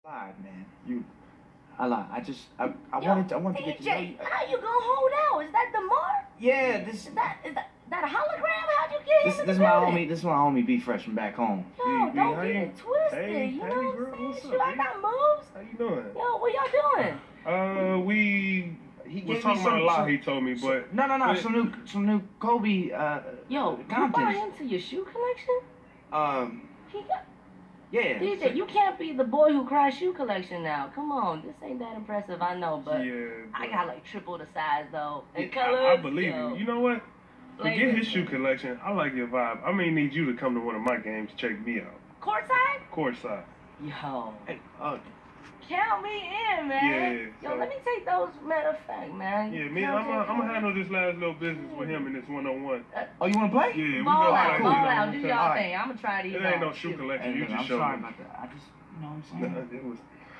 lied, man. I lied. I Yo, wanted to get to know you. How you gonna hold out? Is that DeMar? Yeah, Is that a hologram? How'd you get him in this the my building? homie. This is my homie B Fresh from back home. Yo, don't how get you- it twisted. Hey, you know hey, what girl, I'm saying? what's Shoot, up, I got moves. How you doing? Yo, what y'all doing? We He was gave talking me about a lot. some- He told me, but No, but- some new Kobe Yo, you buy Comptons. into your shoe collection? He got Yeah. DJ. You can't be the boy who cries shoe collection now. Come on, this ain't that impressive. I know, but yeah, I got like triple the size though. And yeah, colors. I believe yo. you. You know what? Forget Ladies. his shoe collection. I like your vibe. I may need you to come to one of my games to check me out. Courtside? Courtside. Yo, Hey, count me in, man. Yeah, Yo, so- let me take those. Matter of fact, man. Yeah, man. I'm gonna handle this last little business with him in this one-on-one. oh, you want to play? Yeah, we Ball go out, like ball you know, out. Do okay. y'all Alright. thing. I'm gonna try these It ain't no on. shoe Shoot. collection. Hey, You look, just I'm showed sorry me. about that. I just, you know what I'm Nah, saying? it was